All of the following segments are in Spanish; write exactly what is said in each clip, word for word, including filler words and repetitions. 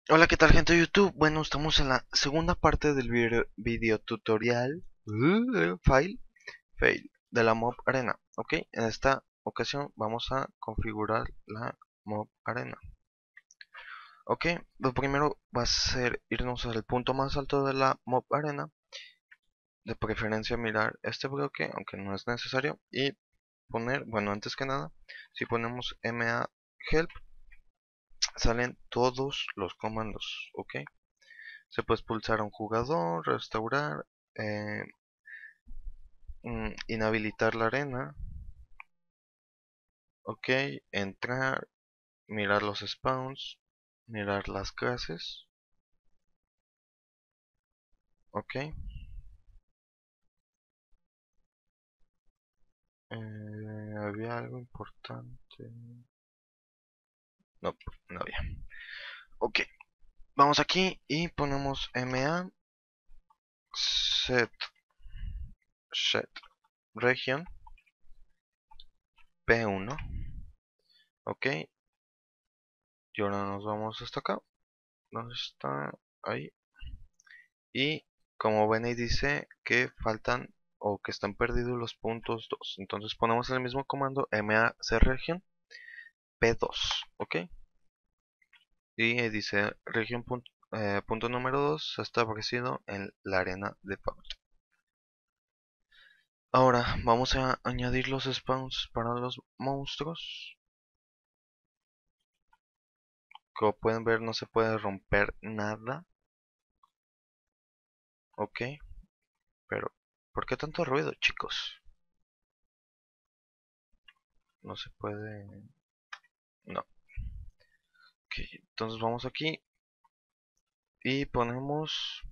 Hola, ¿qué tal, gente de YouTube? Bueno, estamos en la segunda parte del video, video tutorial uh, file fail de la Mob Arena. Ok, en esta ocasión vamos a configurar la Mob Arena. Ok, lo primero va a ser irnos al punto más alto de la Mob Arena, de preferencia mirar este bloque, aunque no es necesario, y poner, bueno, antes que nada, si ponemos ma help, salen todos los comandos. Ok, se puede expulsar a un jugador, restaurar, eh, mm, inhabilitar la arena, ok, entrar, mirar los spawns, mirar las clases, ok, eh, había algo importante, no, no había, ok, vamos aquí y ponemos ma set set region p uno, ok, y ahora nos vamos hasta acá, ¿dónde está? Ahí. Y como ven ahí dice que faltan o que están perdidos los puntos dos. Entonces ponemos el mismo comando macregion p dos, ¿ok? Y ahí dice región punto, eh, punto número dos está establecido en la arena de P U B G. Ahora vamos a añadir los spawns para los monstruos. Como pueden ver no se puede romper nada, ¿ok? Pero ¿por qué tanto ruido, chicos? No se puede... No. Ok, entonces vamos aquí y ponemos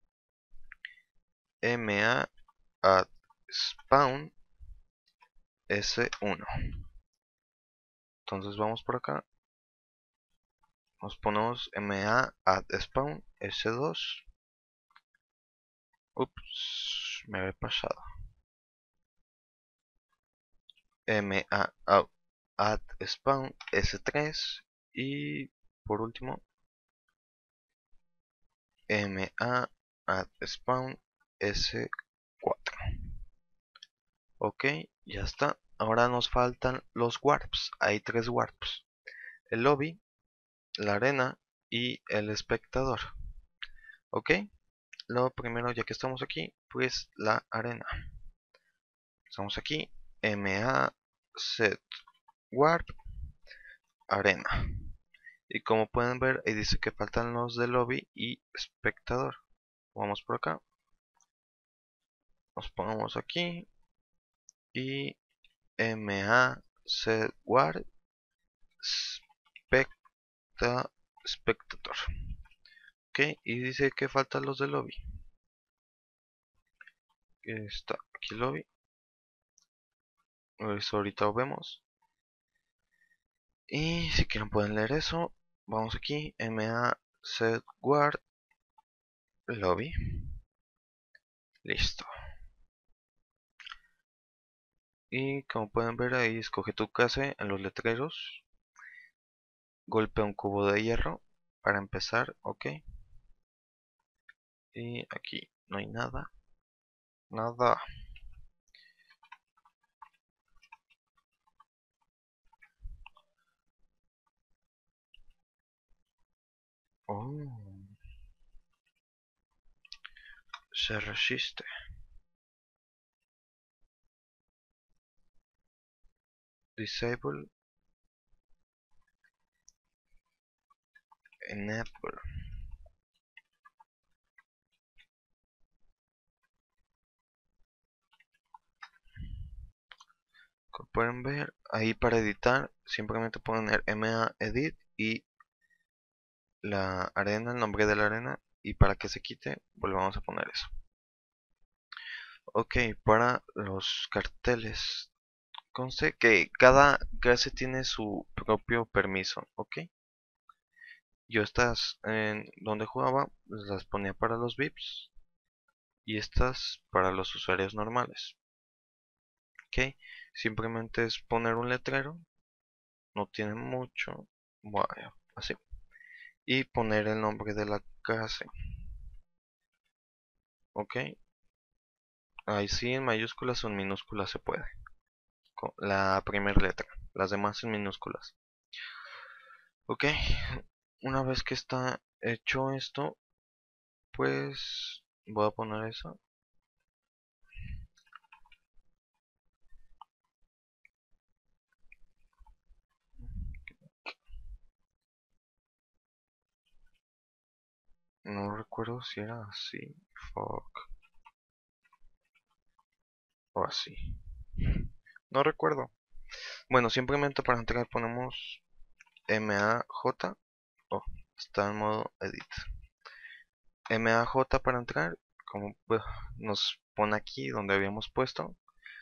ma add spawn s uno. Entonces vamos por acá, nos ponemos ma add spawn s dos. Ups, me había pasado. Ma add spawn s tres y por último ma add spawn s cuatro. Ok, ya está. Ahora nos faltan los warps. Hay tres warps: el lobby, la arena y el espectador. Ok, lo primero, ya que estamos aquí, pues la arena. Estamos aquí, ma set warp arena. Y como pueden ver, ahí dice que faltan los de lobby y espectador. Vamos por acá, nos ponemos aquí y ma set warp specta, spectator. Ok, y dice que faltan los de lobby. Está aquí lobby. Eso ahorita lo vemos. Y si quieren pueden leer eso. Vamos aquí, ma set guard lobby. Listo. Y como pueden ver ahí, escoge tu clase en los letreros. Golpea un cubo de hierro para empezar, ok. Y aquí no hay nada. Nada. Oh, se resiste. Disable. Enable. Como pueden ver, ahí para editar simplemente poner ma edit y la arena, el nombre de la arena, y para que se quite volvamos a poner eso. Ok, para los carteles, conste que cada clase tiene su propio permiso, ok. Yo estas en donde jugaba las ponía para los V I Ps y estas para los usuarios normales, ok. Simplemente es poner un letrero, no tiene mucho, bueno, así, y poner el nombre de la clase. Ok, ahí sí en mayúsculas o en minúsculas se puede, con la primera letra, las demás en minúsculas. Ok, una vez que está hecho esto, pues voy a poner eso. No recuerdo si era así, fuck, o así. No recuerdo. Bueno, simplemente para entrar ponemos maj. Oh, está en modo edit. Maj para entrar, como pues, nos pone aquí donde habíamos puesto.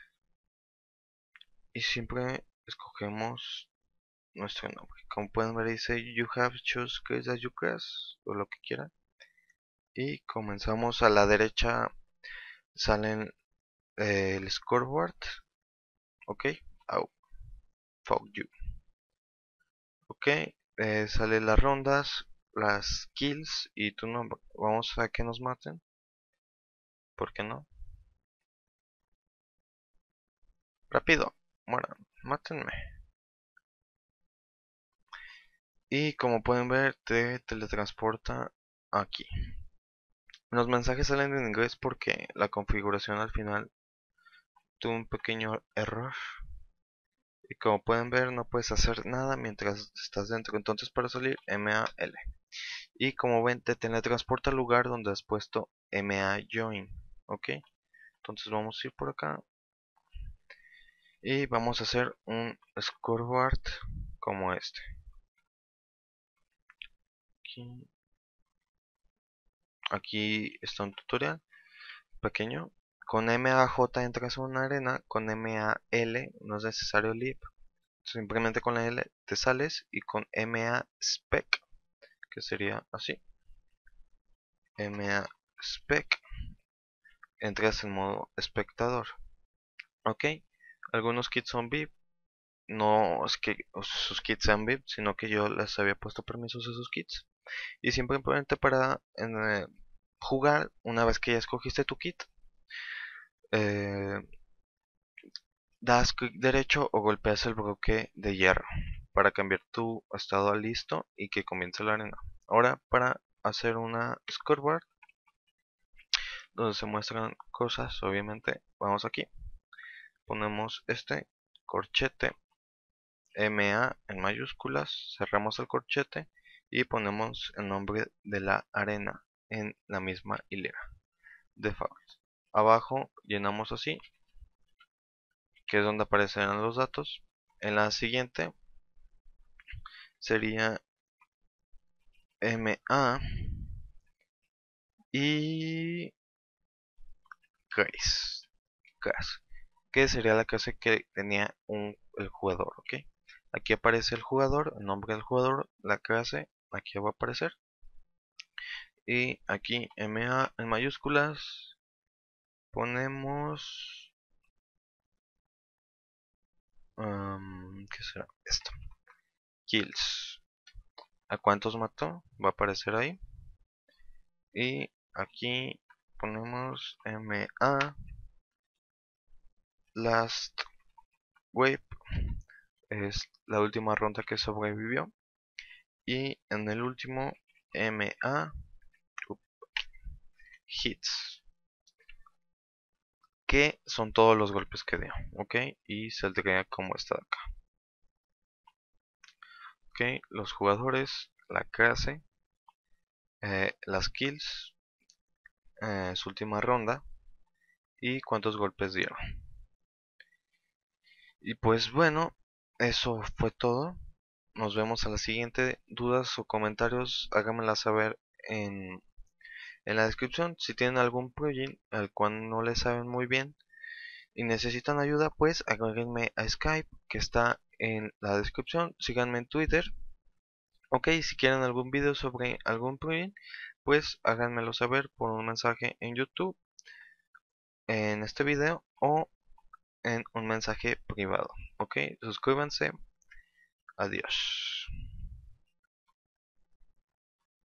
Y siempre escogemos nuestro nombre. Como pueden ver dice you have choose case as you class o lo que quieran. Y comenzamos a la derecha, salen eh, el scoreboard. Ok, oh, fuck you. Ok, eh, salen las rondas, las kills y tu nombre. Vamos a que nos maten. ¿Por qué no? Rápido, mueran, mátenme. Y como pueden ver, te teletransporta aquí. Los mensajes salen en inglés porque la configuración al final tuvo un pequeño error. Y como pueden ver, no puedes hacer nada mientras estás dentro. Entonces para salir, mal. Y como ven, te teletransporta al lugar donde has puesto majoin. Ok, entonces vamos a ir por acá. Y vamos a hacer un scoreboard como este. Aquí, aquí está un tutorial pequeño. Con maj entras a una arena, con mal no es necesario lib, simplemente con la L te sales y con maspec, que sería así, maspec, entras en modo espectador. Ok, algunos kits son V I P, no es que sus kits sean V I P, sino que yo les había puesto permisos a sus kits. Y simplemente para en, eh, jugar, una vez que ya escogiste tu kit, eh, das clic derecho o golpeas el bloque de hierro para cambiar tu estado a listo y que comience la arena. Ahora para hacer una scoreboard donde se muestran cosas, obviamente vamos aquí, ponemos este corchete ma en mayúsculas, cerramos el corchete y ponemos el nombre de la arena en la misma hilera. Default. Abajo llenamos así, que es donde aparecerán los datos. En la siguiente sería ma y case, case, que sería la clase que tenía un, el jugador, ok. Aquí aparece el jugador, el nombre del jugador, la clase, aquí va a aparecer. Y aquí ma en mayúsculas ponemos um, ¿qué será esto? Kills. ¿A cuántos mató? Va a aparecer ahí. Y aquí ponemos ma last wave, es la última ronda que sobrevivió. Y en el último ma hits, que son todos los golpes que dio, ok, y saldría como está acá. Ok, los jugadores, la clase, eh, las kills, eh, su última ronda y cuántos golpes dieron. Y pues bueno, eso fue todo. Nos vemos a la siguiente. Dudas o comentarios, háganmela saber en, en la descripción. Si tienen algún plugin al cual no le saben muy bien y necesitan ayuda, pues agréguenme a Skype, que está en la descripción. Síganme en Twitter. Ok, si quieren algún video sobre algún plugin, pues háganmelo saber por un mensaje en YouTube, en este video o en un mensaje privado. Ok, suscríbanse. Adiós.